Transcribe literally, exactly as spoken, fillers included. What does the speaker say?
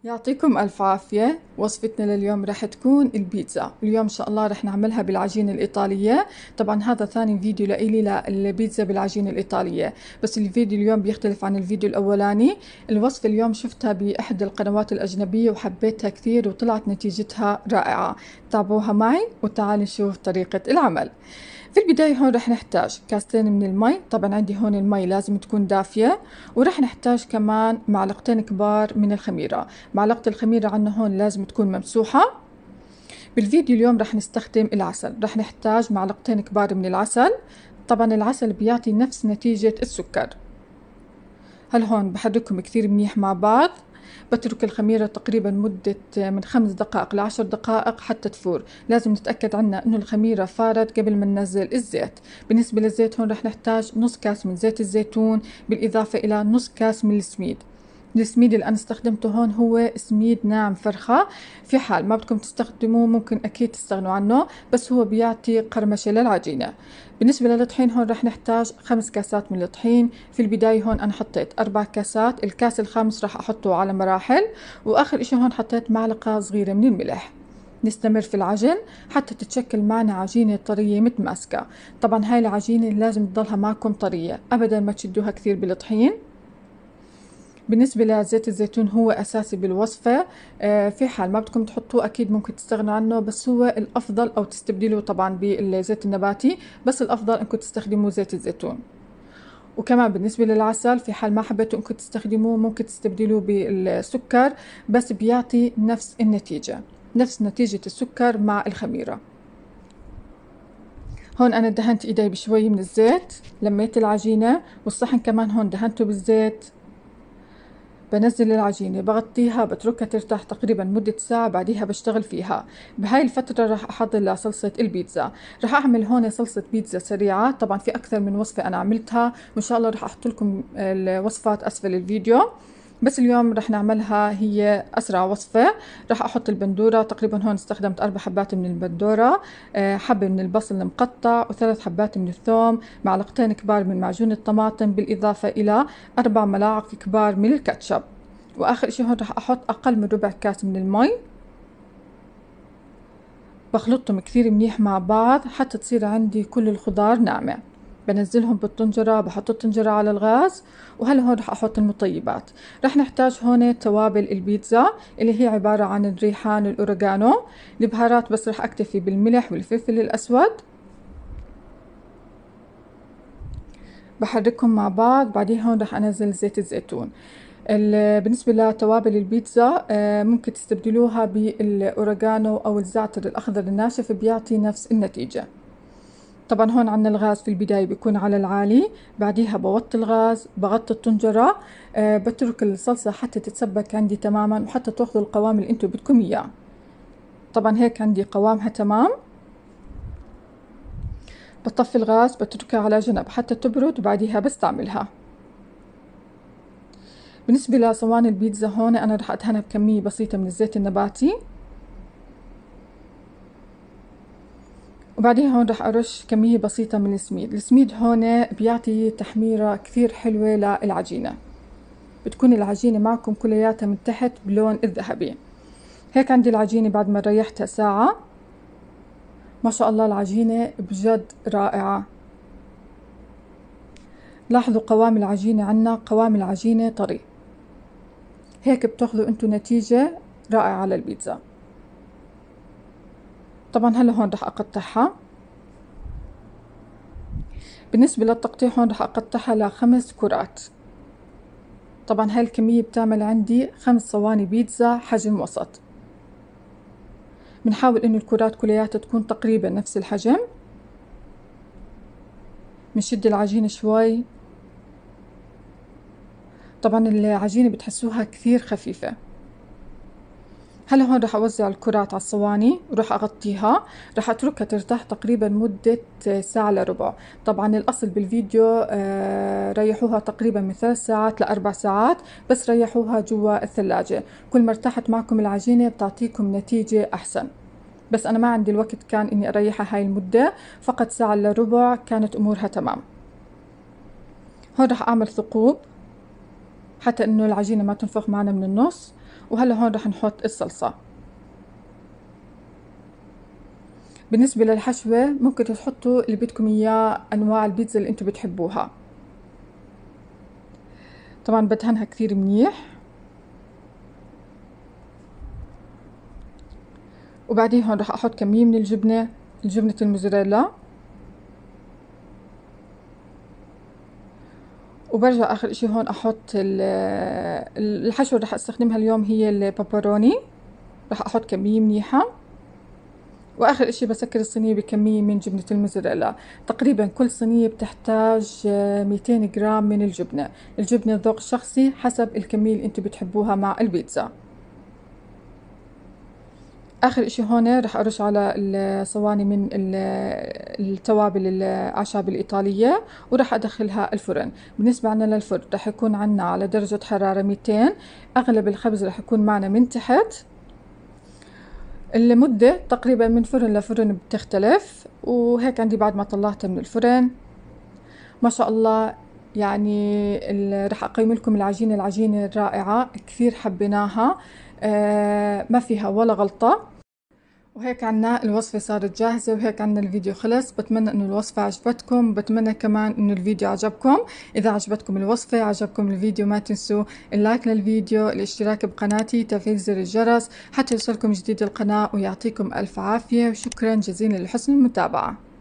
يعطيكم ألف عافية. وصفتنا لليوم رح تكون البيتزا. اليوم إن شاء الله رح نعملها بالعجينة الإيطالية. طبعا هذا ثاني فيديو لإلي للبيتزا بالعجينة الإيطالية، بس الفيديو اليوم بيختلف عن الفيديو الأولاني. الوصفة اليوم شفتها بإحدى القنوات الأجنبية وحبيتها كثير وطلعت نتيجتها رائعة. تابعوها معي وتعالوا نشوف طريقة العمل. في البداية هون رح نحتاج كاستين من المي، طبعا عندي هون المي لازم تكون دافية، ورح نحتاج كمان معلقتين كبار من الخميرة. معلقة الخميرة عنا هون لازم تكون ممسوحة. بالفيديو اليوم رح نستخدم العسل، رح نحتاج معلقتين كبار من العسل. طبعا العسل بيعطي نفس نتيجة السكر. هل هون بحركهم كثير منيح مع بعض. بترك الخميرة تقريبا مدة من خمس دقائق لعشر دقائق حتى تفور. لازم نتأكد عنا انه الخميرة فارت قبل ما ننزل الزيت. بالنسبة للزيت هون رح نحتاج نص كاس من زيت الزيتون بالإضافة إلى نص كاس من السميد. السميد اللي أنا استخدمته هون هو سميد ناعم فرخة. في حال ما بدكم تستخدموه ممكن أكيد تستغنوا عنه، بس هو بيعطي قرمشة للعجينة. بالنسبة للطحين هون رح نحتاج خمس كاسات من الطحين. في البداية هون أنا حطيت أربع كاسات، الكاس الخامس رح أحطه على مراحل. وآخر إشي هون حطيت معلقة صغيرة من الملح. نستمر في العجن حتى تتشكل معنا عجينة طرية متماسكة. طبعا هاي العجينة لازم تضلها معكم طرية، أبدا ما تشدوها كثير بالطحين. بالنسبة لزيت الزيتون هو أساسي بالوصفة. في حال ما بدكم تحطوه أكيد ممكن تستغنوا عنه، بس هو الأفضل أو تستبدلوه طبعا بالزيت النباتي، بس الأفضل أنكم تستخدموا زيت الزيتون. وكمان بالنسبة للعسل في حال ما حبيتوا أنكم تستخدموه ممكن تستبدلوه بالسكر، بس بيعطي نفس النتيجة، نفس نتيجة السكر مع الخميرة. هون أنا دهنت إيدي بشوي من الزيت، لميت العجينة، والصحن كمان هون دهنته بالزيت. بنزل العجينة بغطيها بتركها ترتاح تقريبا مدة ساعة، بعديها بشتغل فيها. بهاي الفترة راح أحضر لصلصة البيتزا. راح أعمل هون صلصة بيتزا سريعة، طبعا في أكثر من وصفة أنا عملتها وإن شاء الله راح أحط لكم الوصفات أسفل الفيديو، بس اليوم رح نعملها هي أسرع وصفة. رح أحط البندورة، تقريبا هون استخدمت أربع حبات من البندورة، حبة من البصل المقطع، وثلاث حبات من الثوم، معلقتين كبار من معجون الطماطم، بالإضافة إلى أربع ملاعق كبار من الكاتشب. وآخر إشي هون رح أحط أقل من ربع كاس من المي. بخلطهم كثير منيح مع بعض حتى تصير عندي كل الخضار ناعمة. بنزلهم بالطنجرة، بحط الطنجرة على الغاز. وهلا هون رح أحط المطيبات. رح نحتاج هون توابل البيتزا اللي هي عبارة عن الريحان والأوريغانو. البهارات بس رح أكتفي بالملح والفلفل الأسود. بحركهم مع بعض. بعدين هون رح أنزل زيت الزيتون. بالنسبة لتوابل البيتزا ممكن تستبدلوها بالأوريغانو أو الزعتر الأخضر الناشف، بيعطي نفس النتيجة. طبعا هون عنا الغاز في البداية بيكون على العالي، بعديها بوطي الغاز، بغطي الطنجرة، أه بترك الصلصة حتى تتسبك عندي تماما وحتى تاخذوا القوام اللي انتم بدكم اياه. طبعا هيك عندي قوامها تمام. بطفي الغاز، بتركها على جنب حتى تبرد وبعديها بستعملها. بالنسبة لصواني البيتزا هون انا رح ادهنها بكمية بسيطة من الزيت النباتي، وبعدين هون رح أرش كمية بسيطة من السميد. السميد هون بيعطي تحميرة كثير حلوة للعجينة، بتكون العجينة معكم كلياتها من تحت بلون الذهبي. هيك عندي العجينة بعد ما ريحتها ساعة. ما شاء الله العجينة بجد رائعة. لاحظوا قوام العجينة عنا، قوام العجينة طري. هيك بتاخذوا انتو نتيجة رائعة على البيتزا. طبعا هلا هون رح أقطعها. بالنسبة للتقطيع هون رح أقطعها لخمس كرات. طبعا هاي الكمية بتعمل عندي خمس صواني بيتزا حجم وسط. بنحاول انه الكرات كلياتها تكون تقريبا نفس الحجم. بنشد العجينة شوي. طبعا العجينة بتحسوها كثير خفيفة. هلا هون رح أوزع الكرات على الصواني ورح أغطيها. رح أتركها ترتاح تقريبا مدة ساعة لربع. طبعا الأصل بالفيديو ريحوها تقريبا من ثلاث ساعات لأربع ساعات، بس ريحوها جوا الثلاجة. كل ما ارتاحت معكم العجينة بتعطيكم نتيجة أحسن، بس أنا ما عندي الوقت كان إني أريحها هاي المدة، فقط ساعة لربع كانت أمورها تمام. هون رح أعمل ثقوب حتى انه العجينة ما تنفخ معنا من النص. وهلا هون رح نحط الصلصة. بالنسبة للحشوة ممكن تحطوا اللي بدكم اياه، انواع البيتزا اللي انتم بتحبوها. طبعا بدهنها كثير منيح. وبعدين هون رح احط كمية من الجبنة، الجبنة الموزاريلا. وبرجع اخر اشي هون احط الحشوة اللي رح استخدمها اليوم هي البابروني، رح احط كمية منيحة. واخر اشي بسكر الصينية بكمية من جبنة الموزاريلا. تقريبا كل صينية بتحتاج مئتين جرام من الجبنة. الجبنة ذوق شخصي حسب الكمية اللي انتم بتحبوها مع البيتزا. اخر اشي هون رح ارش على الصواني من التوابل الاعشاب الايطالية ورح ادخلها الفرن. بالنسبة عنا للفرن رح يكون عنا على درجة حرارة مئتين. اغلب الخبز رح يكون معنا من تحت. المدة تقريبا من فرن لفرن بتختلف. وهيك عندي بعد ما طلعتها من الفرن ما شاء الله، يعني رح اقيم لكم العجينة. العجينة رائعة كثير حبيناها، آه ما فيها ولا غلطة. وهيك عنا الوصفة صارت جاهزة، وهيك عنا الفيديو خلص. بتمنى انه الوصفة عجبتكم، بتمنى كمان انه الفيديو عجبكم. اذا عجبتكم الوصفة، عجبكم الفيديو، ما تنسوا اللايك للفيديو، الاشتراك بقناتي، تفعيل زر الجرس حتى يوصلكم جديد القناة. ويعطيكم الف عافية، وشكرا جزيلا لحسن المتابعة.